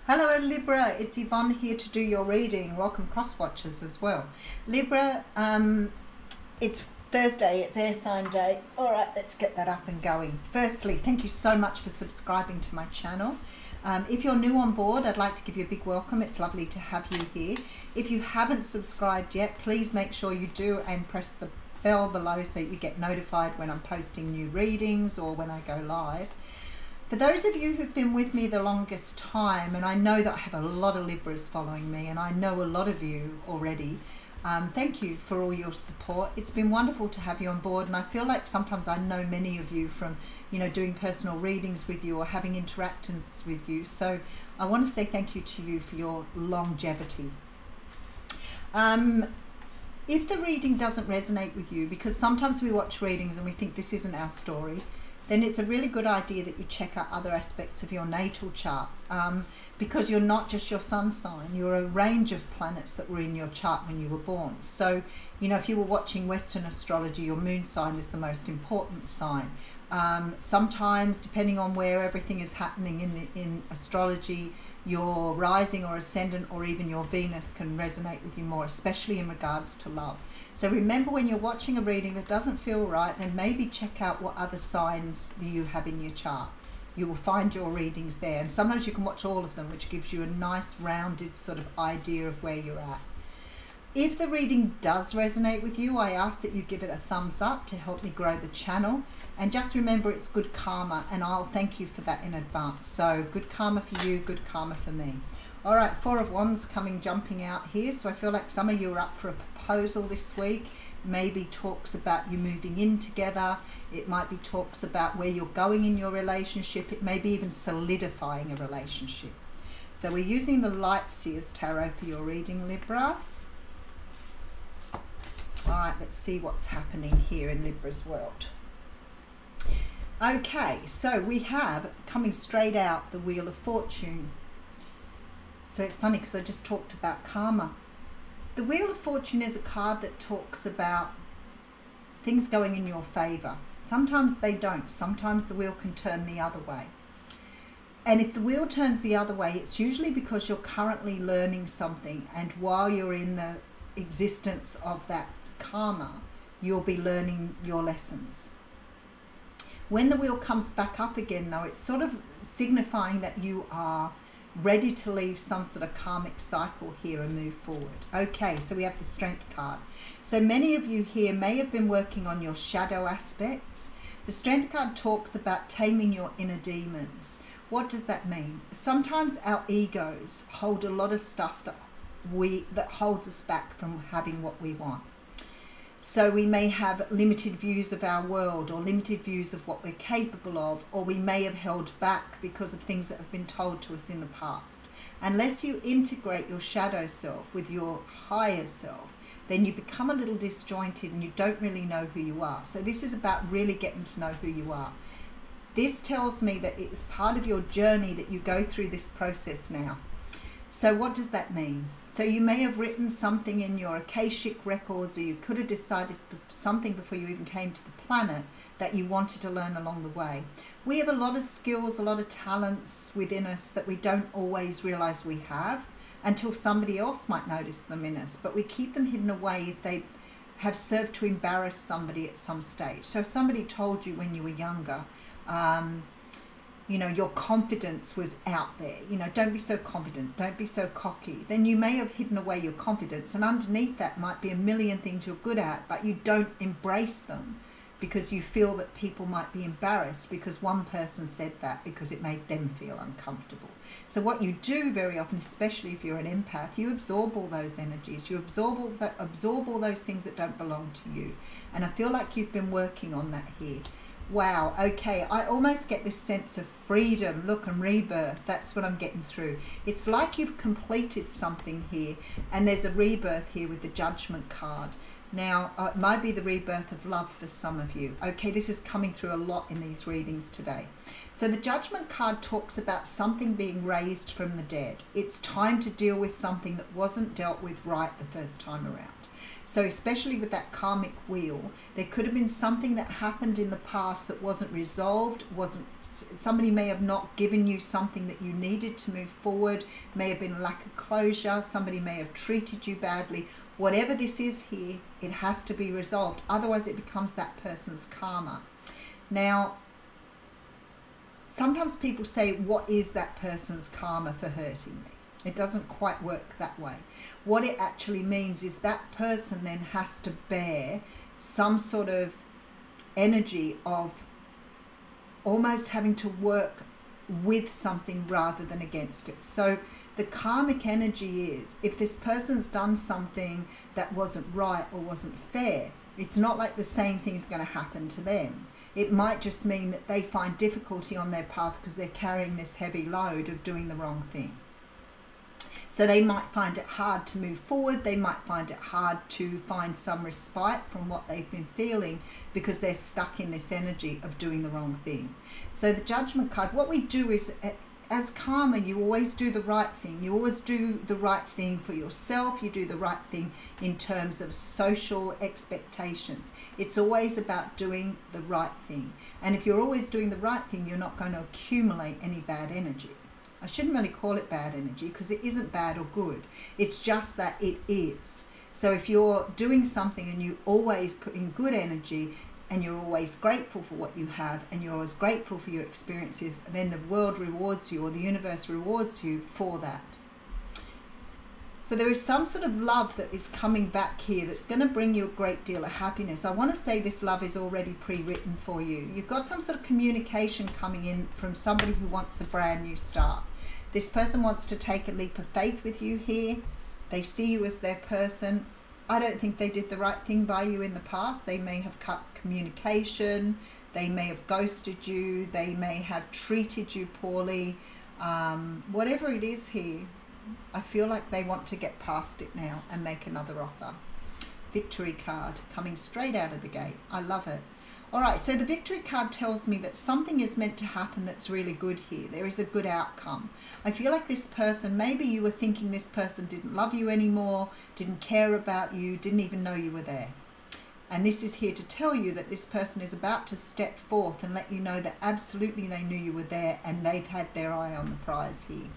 Hello Libra, it's Yvonne here to do your reading. Welcome cross watchers as well. Libra, it's Thursday, it's air sign day. All right, let's get that up and going. Firstly, thank you so much for subscribing to my channel. If you're new on board, I'd like to give you a big welcome. It's lovely to have you here. If you haven't subscribed yet, please make sure you do and press the bell below so you get notified when I'm posting new readings or when I go live. For those of you who've been with me the longest time, and I know that I have a lot of Libras following me, and I know a lot of you already, thank you for all your support. It's been wonderful to have you on board, and I feel like sometimes I know many of you from, doing personal readings with you or having interactions with you. So I want to say thank you to you for your longevity. If the reading doesn't resonate with you, because sometimes we watch readings and we think this isn't our story, then it's a really good idea that you check out other aspects of your natal chart, because you're not just your sun sign, you're a range of planets that were in your chart when you were born. So, if you were watching Western astrology, your moon sign is the most important sign. Sometimes, depending on where everything is happening in astrology, your rising or ascendant or even your Venus can resonate with you more, especially in regards to love. So remember, when you're watching a reading that doesn't feel right, then maybe check out what other signs you have in your chart. You will find your readings there, and sometimes you can watch all of them, which gives you a nice rounded sort of idea of where you're at. If the reading does resonate with you, I ask that you give it a thumbs up to help me grow the channel. And just remember, it's good karma, and I'll thank you for that in advance. So good karma for you, good karma for me. All right, Four of Wands jumping out here. So I feel like some of you are up for a proposal this week. Maybe talks about you moving in together. It might be talks about where you're going in your relationship. It may be even solidifying a relationship. So we're using the Light Seers Tarot for your reading, Libra. All right, let's see what's happening here in Libra's world. Okay, so we have, coming straight out, the Wheel of Fortune. So it's funny because I just talked about karma. The Wheel of Fortune is a card that talks about things going in your favor. Sometimes they don't. Sometimes the wheel can turn the other way. And if the wheel turns the other way, it's usually because you're currently learning something, and while you're in the existence of that karma, you'll be learning your lessons. When the wheel comes back up again, though, it's sort of signifying that you are ready to leave some sort of karmic cycle here and move forward. Okay, so we have the Strength card. So many of you here may have been working on your shadow aspects. The Strength card talks about taming your inner demons. What does that mean? Sometimes our egos hold a lot of stuff that holds us back from having what we want. So we may have limited views of our world, or limited views of what we're capable of, or we may have held back because of things that have been told to us in the past. Unless you integrate your shadow self with your higher self, then you become a little disjointed and you don't really know who you are. So this is about really getting to know who you are. This tells me that it's part of your journey that you go through this process now. So what does that mean? So you may have written something in your Akashic records, or you could have decided something before you even came to the planet that you wanted to learn along the way. We have a lot of skills, a lot of talents within us that we don't always realize we have until somebody else might notice them in us, but we keep them hidden away if they have served to embarrass somebody at some stage. So if somebody told you when you were younger, your confidence was out there, don't be so confident, don't be so cocky, then you may have hidden away your confidence, and underneath that might be a million things you're good at, but you don't embrace them because you feel that people might be embarrassed because one person said that because it made them feel uncomfortable. So what you do very often, especially if you're an empath, you absorb all those energies, you absorb all those things that don't belong to you. And I feel like you've been working on that here. Wow, okay, I almost get this sense of freedom, look, and rebirth. That's what I'm getting through. It's like you've completed something here, and there's a rebirth here with the Judgment card. Now, it might be the rebirth of love for some of you. Okay, this is coming through a lot in these readings today. So the Judgment card talks about something being raised from the dead. It's time to deal with something that wasn't dealt with right the first time around. So especially with that karmic wheel, there could have been something that happened in the past that wasn't resolved, somebody may have not given you something that you needed to move forward, may have been a lack of closure, somebody may have treated you badly. Whatever this is here, it has to be resolved. Otherwise it becomes that person's karma. Now, sometimes people say, what is that person's karma for hurting me? It doesn't quite work that way. What it actually means is that person then has to bear some sort of energy of almost having to work with something rather than against it. So the karmic energy is, if this person's done something that wasn't right or wasn't fair, it's not like the same thing's going to happen to them. It might just mean that they find difficulty on their path because they're carrying this heavy load of doing the wrong thing. So they might find it hard to move forward. They might find it hard to find some respite from what they've been feeling because they're stuck in this energy of doing the wrong thing. So the Judgment card, what we do is, as karma, you always do the right thing. You always do the right thing for yourself. You do the right thing in terms of social expectations. It's always about doing the right thing. And if you're always doing the right thing, you're not going to accumulate any bad energy. I shouldn't really call it bad energy because it isn't bad or good. It's just that it is. So if you're doing something and you always put in good energy and you're always grateful for what you have and you're always grateful for your experiences, then the world rewards you, or the universe rewards you for that. So there is some sort of love that is coming back here that's going to bring you a great deal of happiness. I want to say this love is already pre-written for you. You've got some sort of communication coming in from somebody who wants a brand new start. This person wants to take a leap of faith with you here. They see you as their person. I don't think they did the right thing by you in the past. They may have cut communication. They may have ghosted you. They may have treated you poorly. Whatever it is here, I feel like they want to get past it now and make another offer. Victory card coming straight out of the gate. I love it. All right, so the Victory card tells me that something is meant to happen that's really good here. There is a good outcome. I feel like this person, maybe you were thinking this person didn't love you anymore, didn't care about you, didn't even know you were there. And this is here to tell you that this person is about to step forth and let you know that absolutely they knew you were there and they've had their eye on the prize here.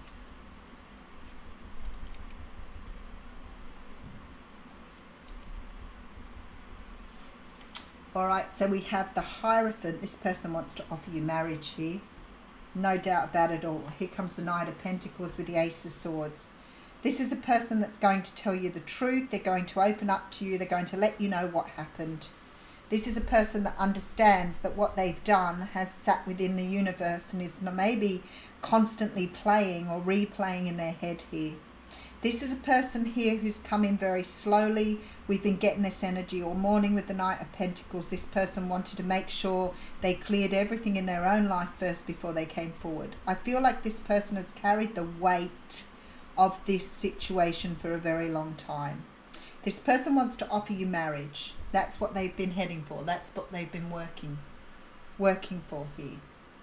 All right, so we have the Hierophant. This person wants to offer you marriage here. No doubt about it all. Here comes the Knight of Pentacles with the Ace of Swords. This is a person that's going to tell you the truth. They're going to open up to you. They're going to let you know what happened. This is a person that understands that what they've done has sat within the universe and is maybe constantly playing or replaying in their head here. This is a person here who's come in very slowly. We've been getting this energy all morning with the Knight of Pentacles. This person wanted to make sure they cleared everything in their own life first before they came forward. I feel like this person has carried the weight of this situation for a very long time. This person wants to offer you marriage. That's what they've been heading for. That's what they've been working for here.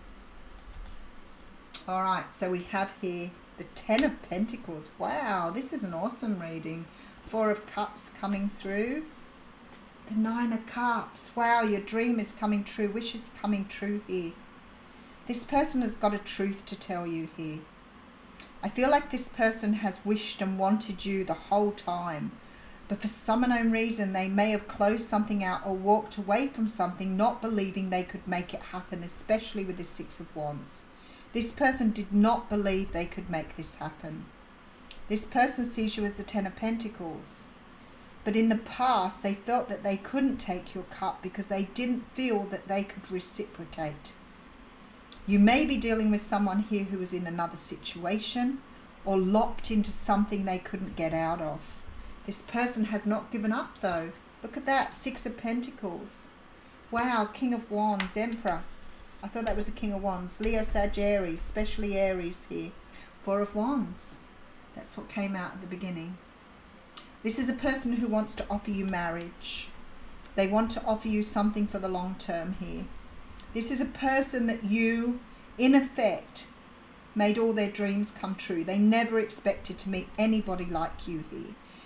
All right, so we have here the Ten of Pentacles. Wow, this is an awesome reading. Four of Cups coming through. The Nine of Cups. Wow, your dream is coming true. Wish is coming true here. This person has got a truth to tell you here. I feel like this person has wished and wanted you the whole time. But for some unknown reason, they may have closed something out or walked away from something, not believing they could make it happen, especially with the Six of Wands. This person did not believe they could make this happen. This person sees you as the Ten of Pentacles. But in the past, they felt that they couldn't take your cup because they didn't feel that they could reciprocate. You may be dealing with someone here who is in another situation or locked into something they couldn't get out of. This person has not given up though. Look at that, Six of Pentacles. Wow, King of Wands, Emperor. I thought that was a King of Wands. Leo, Sag, Aries, especially Aries here. Four of Wands. That's what came out at the beginning. This is a person who wants to offer you marriage. They want to offer you something for the long term here. This is a person that you, in effect, made all their dreams come true. They never expected to meet anybody like you here.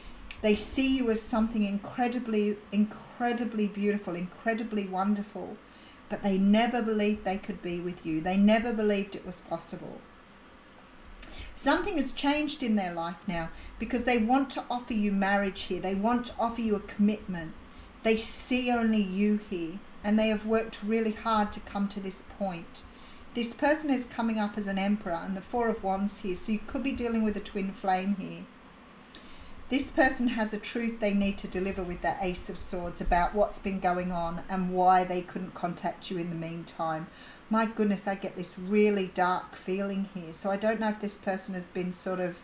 They see you as something incredibly, incredibly beautiful, incredibly wonderful, but they never believed they could be with you. They never believed it was possible. Something has changed in their life now because they want to offer you marriage here. They want to offer you a commitment. They see only you here, and they have worked really hard to come to this point. This person is coming up as an emperor and the Four of Wands here, so you could be dealing with a twin flame here. This person has a truth they need to deliver with the Ace of Swords about what's been going on and why they couldn't contact you in the meantime. My goodness, I get this really dark feeling here. So I don't know if this person has been sort of,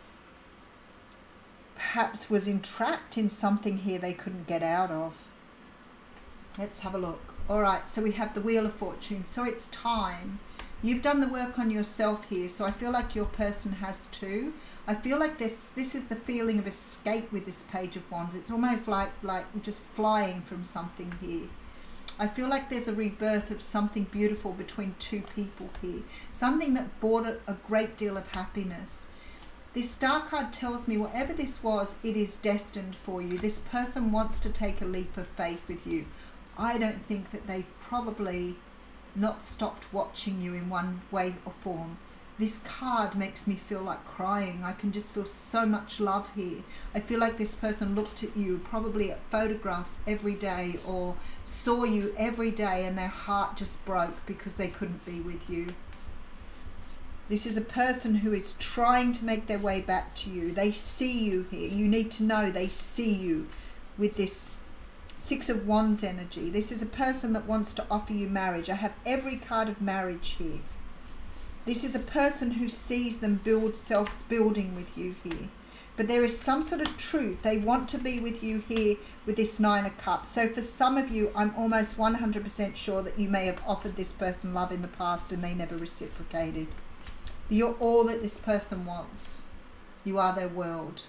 perhaps was entrapped in something here they couldn't get out of. Let's have a look. All right, so we have the Wheel of Fortune. So it's time. You've done the work on yourself here, so I feel like your person has too. I feel like this is the feeling of escape with this Page of Wands. It's almost like just flying from something here. I feel like there's a rebirth of something beautiful between two people here. Something that brought a great deal of happiness. This Star card tells me whatever this was, it is destined for you. This person wants to take a leap of faith with you. I don't think that they've probably not stopped watching you in one way or form. This card makes me feel like crying. I can just feel so much love here. I feel like this person looked at you probably at photographs every day or saw you every day and their heart just broke because they couldn't be with you. This is a person who is trying to make their way back to you. They see you here. You need to know they see you with this Six of Wands energy. This is a person that wants to offer you marriage. I have every card of marriage here. This is a person who sees them build self-building with you here. But there is some sort of truth. They want to be with you here with this Nine of Cups. So for some of you, I'm almost 100% sure that you may have offered this person love in the past and they never reciprocated. You're all that this person wants. You are their world.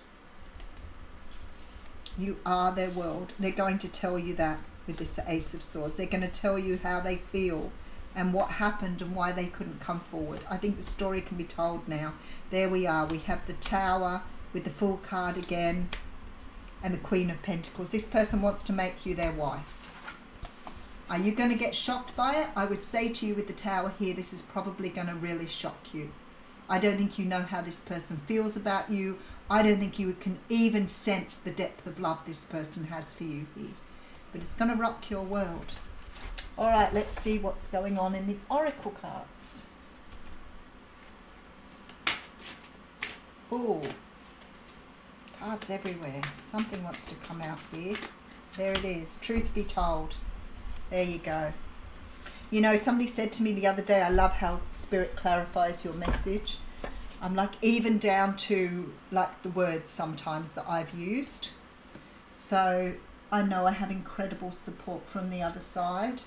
You are their world. They're going to tell you that with this Ace of Swords. They're going to tell you how they feel and what happened and why they couldn't come forward. I think the story can be told now. There we are. We have the Tower with the Fool card again and the Queen of Pentacles. This person wants to make you their wife. Are you going to get shocked by it? I would say to you with the Tower here, this is probably going to really shock you. I don't think you know how this person feels about you. I don't think you can even sense the depth of love this person has for you here. But it's going to rock your world. All right, let's see what's going on in the Oracle cards. Oh, cards everywhere. Something wants to come out here. There it is. Truth be told. There you go. You know, somebody said to me the other day, I love how Spirit clarifies your message. I'm like, even down to like the words sometimes that I've used. So I know I have incredible support from the other side.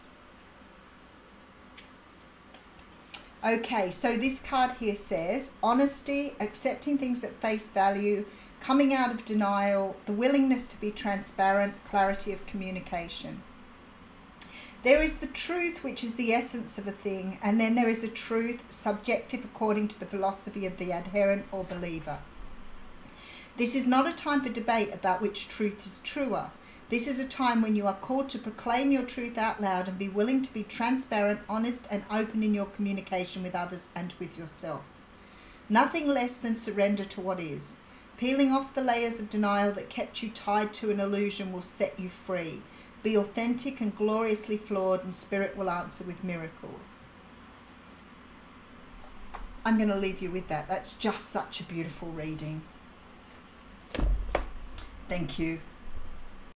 Okay, so this card here says honesty, accepting things at face value, coming out of denial, the willingness to be transparent, clarity of communication. There is the truth, which is the essence of a thing, and then there is a truth subjective according to the philosophy of the adherent or believer. This is not a time for debate about which truth is truer. This is a time when you are called to proclaim your truth out loud and be willing to be transparent, honest, and open in your communication with others and with yourself. Nothing less than surrender to what is. Peeling off the layers of denial that kept you tied to an illusion will set you free. Be authentic and gloriously flawed, and Spirit will answer with miracles. I'm going to leave you with that. That's just such a beautiful reading. Thank you.